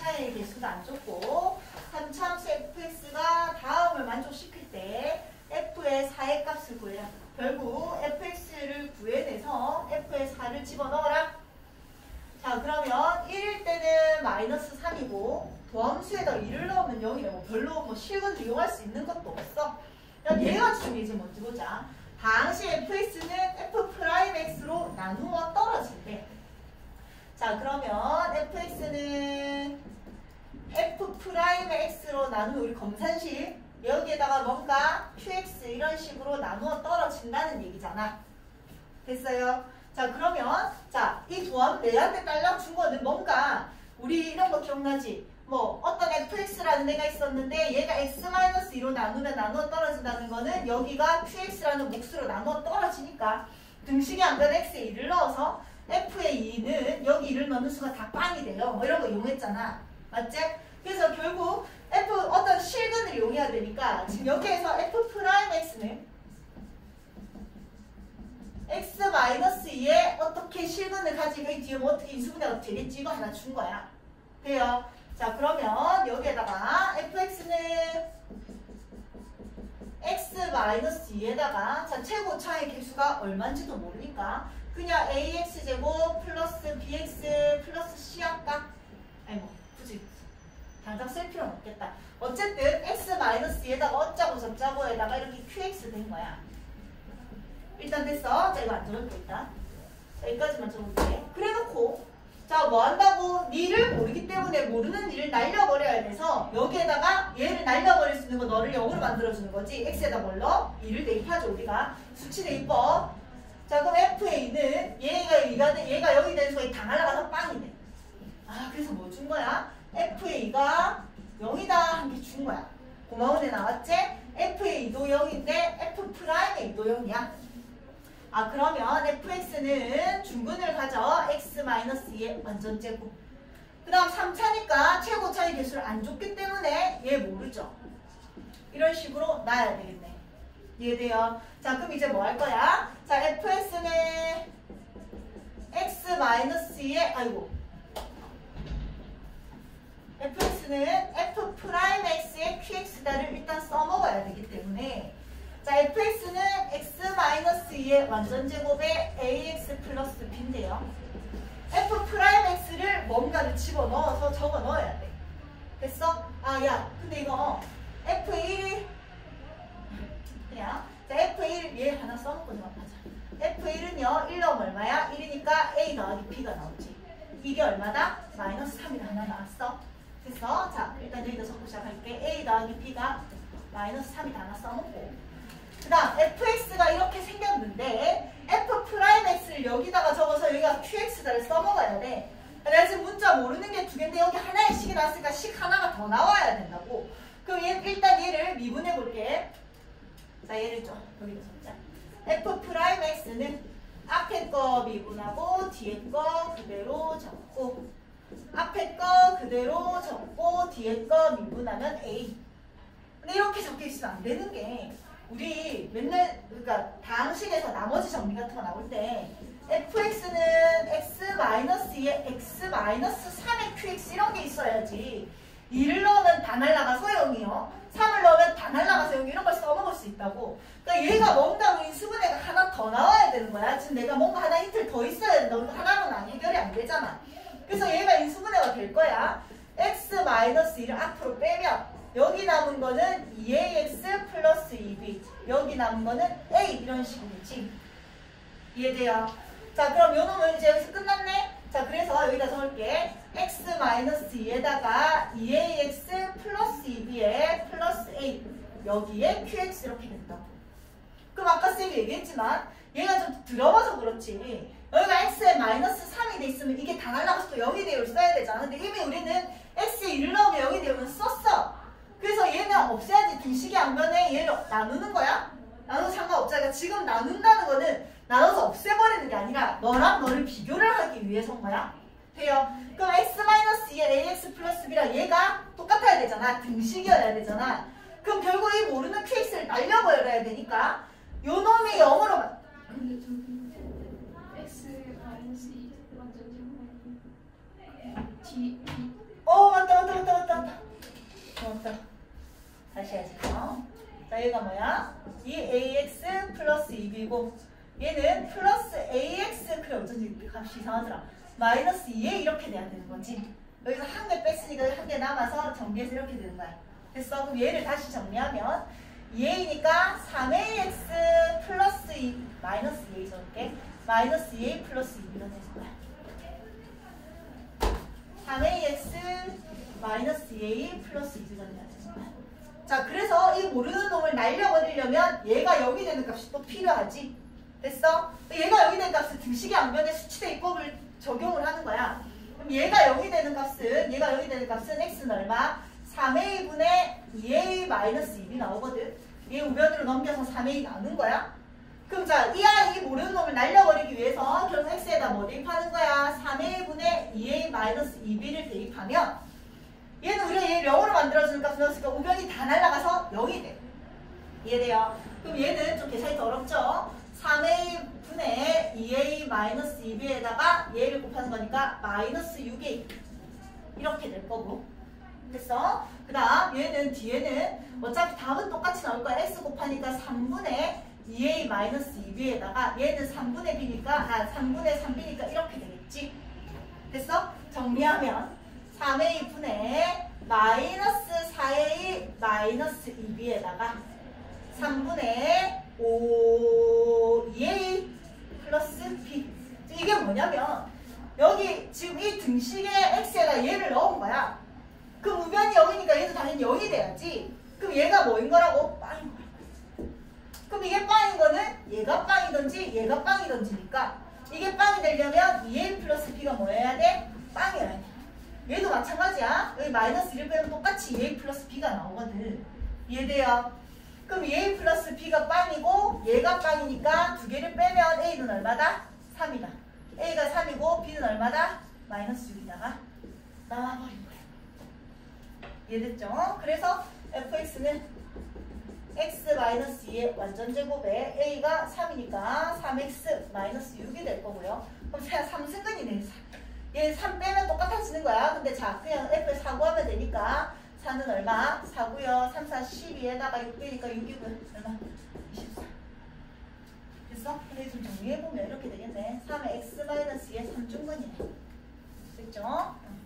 차이의 개수가 안 줬고 3차함수 fx가 다음을 만족시킬 때 f의 4의 값을 구해라. 결국 fx를 구해내서 f의 4를 집어넣어라. 자, 그러면 1일 때는 마이너스 3이고 도함수에다 1을 넣으면 0이래. 뭐 별로 뭐 실근 이용할 수 있는 것도 없어. 얘가 중요해. 먼저 보자. 당시 fx는 f'x로 나누어 떨어진대. 자, 그러면 fx는 f'x로 나누면 우리 검산식 여기에다가 뭔가 qx 이런 식으로 나누어 떨어진다는 얘기잖아. 됐어요? 자, 그러면 자, 이 도함 내한테 딸랑 준 거는 뭔가 우리 이런 거 기억나지? 뭐 어떤 fx라는 애가 있었는데 얘가 x-2로 나누면 나누어 떨어진다는 거는 여기가 qx라는 몫으로 나누어 떨어지니까 등식에 안 되는 x에 1을 넣어서 f의 2는 여기 1을 넣는 수가 다 빵이 돼요. 뭐 이런 거 이용했잖아. 맞지? 그래서 결국 f 어떤 실근을 이용해야 되니까 지금 여기에서 f'x는 x-2에 어떻게 실근을 가지고 이 뒤에 뭐 어떻게 인수분해가 되겠지? 이거 하나 준 거야. 돼요? 자, 그러면 여기에다가 fx는 x-2에다가 자, 최고차의 개수가 얼마인지도 모르니까 그냥 ax제곱 플러스 bx 플러스 c 할까? 아니 뭐 굳이 당장 쓸 필요는 없겠다. 어쨌든 x-2에다가 어짜고 저짜고에다가 이렇게 qx 된 거야. 일단 됐어. 자, 이거 안 적을게 일단. 자, 여기까지만 적을게. 그래놓고 자, 뭐 한다고? 니를 모르기 때문에 모르는 니를 날려버려야 돼서 여기에다가 얘를 날려버릴 수 있는 거 너를 0으로 만들어주는 거지. x에다 뭘 넣어? 2를 대입하죠 우리가. 수치 대입법. 자, 그럼 FA는 얘가 여기 되는 수가 다 날아가서 빵이 돼. 아, 그래서 뭐 준 거야? FA가 0이다 한 게 준 거야. 고마운 애 나왔지? FA도 0인데 F'A도 0이야. 아, 그러면 fx는 중근을 가져 x-2의 완전제곱. 그 다음 3차니까 최고차의 개수를 안 줬기 때문에 얘 모르죠. 이런 식으로 놔야 되겠네. 이해돼요? 자, 그럼 이제 뭐 할 거야? 자, fx는 x-2의 fx는 f'x의 qx다를 일단 써먹어야 되기 때문에 자, fx는 x-2의 완전제곱에 ax 플러스 b인데요. f'x를 뭔가를 집어넣어서 적어넣어야 돼. 됐어? 아, 야, 근데 이거 f1 그냥 자, f1 얘 하나 써놓고 좀 하자. f1은요 1 넣으면 얼마야? 1이니까 a 더하기 b가 나오지. 이게 얼마다? 마이너스 3이 하나 나왔어. 됐어? 자, 일단 여기다 적고 시작할게. a 더하기 b가 마이너스 3이 하나 써놓고 그 다음 fx가 이렇게 생겼는데 f'x를 여기다가 적어서 여기가 qx다를 써먹어야 돼. 내가 지금 문자 모르는 게 두 개인데 여기 하나의 식이 나왔으니까 식 하나가 더 나와야 된다고. 그럼 일단 얘를 미분해 볼게. 자, 얘를 좀 여기다 적자. f'x는 앞에 거 미분하고 뒤에 거 그대로 적고 앞에 거 그대로 적고 뒤에 거 미분하면 a. 근데 이렇게 적혀 있으면 안 되는 게 우리 맨날 그러니까 다항식에서 나머지 정리 같은 거 나올 때 fx는 x-2에 x-3의 qx 이런 게 있어야지. 2를 넣으면 다 날라가서 0이요. 3을 넣으면 다 날라가서 0 이런 걸 써먹을 수 있다고. 그러니까 얘가 뭔가 인수분해가 하나 더 나와야 되는 거야. 지금 내가 뭔가 하나 힌트를 더 있어야 된다. 하나로는 해결이 안 되잖아. 그래서 얘가 인수분해가 될 거야. x-1을 앞으로 빼면 여기 남은 거는 2ax 플러스 2b 여기 남은 거는 a 이런 식이겠지. 이해돼요? 자, 그럼 요 놈은 이제 여기서 끝났네. 자, 그래서 여기다 적을게. x-2에다가 2ax 플러스 2b에 플러스 a 여기에 qx 이렇게 된다. 그럼 아까 쌤이 얘기했지만 얘가 좀 들어봐서 그렇지 여기가 x에 마이너스 3이 돼 있으면 이게 다 날라가서 또 0이 되어 써야 되잖아. 근데 이미 우리는 x에 1을 넣으면 0이 되면 썼어. 그래서 얘는 없애야지. 등식이 안 변해. 얘를 나누는 거야. 나눠도 상관없잖아. 그러니까 지금 나눈다는 거는 나눠서 없애버리는 게 아니라 너랑 너를 비교를 하기 위해서인 거야. 돼요? 그럼 x-2에 ax 플러스 b랑 얘가 똑같아야 되잖아. 등식이어야 되잖아. 그럼 결국 이 모르는 qx를 날려버려야 되니까 요 놈이 0으로 근데 저기 x-2 완전 제곱 맞다. 다시 해야지. 자, 얘가 뭐야? 2ax 플러스 2b고 얘는 플러스 ax 그래 어쩐지 값이 이상하더라. 마이너스 2a 이렇게 돼야 되는 거지. 여기서 한 개 뺐으니까 한 개 남아서 정리해서 이렇게 되는 거야. 됐어? 그럼 얘를 다시 정리하면 2a니까 3ax 플러스 2 마이너스 2a 적을게. 마이너스 2a 플러스 2b가 되는 거야. 3ax 마이너스 2a 플러스 2b가 돼야 되는 거야. 자, 그래서 이 모르는 놈을 날려버리려면 얘가 0이 되는 값이 또 필요하지. 됐어? 얘가 0이 되는 값은 등식의 앙변의 수치대 입법을 적용을 하는 거야. 그럼 얘가 0이 되는 값은 x는 얼마? 3a분의 2a 마이너스 2b 나오거든. 얘 우변으로 넘겨서 3a 나오는 거야. 그럼 자, 이 모르는 놈을 날려버리기 위해서 결국 x에다 뭐 대입하는 거야? 3a분의 2a 마이너스 2b를 대입하면 얘는 우리가 얘 0으로 만들어주는 값을 넣었으니까 우변이 다 날아가서 0이 돼. 이해돼요? 그럼 얘는 좀 계산이 더 어렵죠? 3a분의 2a 마이너스 2b에다가 얘를 곱하는 거니까 마이너스 6a 이렇게 될 거고. 됐어? 그 다음 얘는 뒤에는 어차피 답은 똑같이 나올 거야. x 곱하니까 3분의 2a 마이너스 2b에다가 얘는 3분의 b니까 3분의 3b니까 이렇게 되겠지. 됐어? 정리하면 3a분의 마이너스 4a 마이너스 2b에다가 3분의 5a 플러스 b. 이게 뭐냐면 여기 지금 이 등식의 x에다 얘를 넣은 거야. 그럼 우변이 0이니까 얘도 당연히 0이 돼야지. 그럼 얘가 뭐인 거라고? 빵인 거라고. 그럼 이게 빵인 거는 얘가 빵이든지 얘가 빵이든지니까 이게 빵이 되려면 2a 플러스 b가 뭐여야 돼? 빵이어야 돼. 얘도 마찬가지야. 여기 마이너스 1을 빼면 똑같이 2a 플러스 b가 나오거든. 이해돼요? 그럼 2a 플러스 b가 빵이고 얘가 빵이니까 두 개를 빼면 a는 얼마다? 3이다. a가 3이고 b는 얼마다? 마이너스 6이다가 나와버린 거야. 이해됐죠? 그래서 fx는 x-2의 완전제곱에 a가 3이니까 3x 마이너스 6이 될 거고요. 그럼 3승근이네. 얘 3 빼면 똑같아지는 거야. 근데 자, 그냥 f를 4 구하면 되니까 4는 얼마? 4고요. 3, 4, 12에다가 6 빼니까 6이고요. 얼마? 24. 됐어? 근데 좀 정리해보면 이렇게 되겠네. 3의 x-2의 3중근이네. 됐죠?